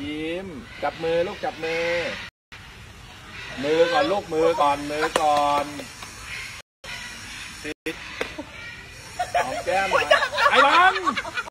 ยิ้มจับมือลูกจับมือก่อนลูกมือก่อนติดหอมแก้มไอ้บัง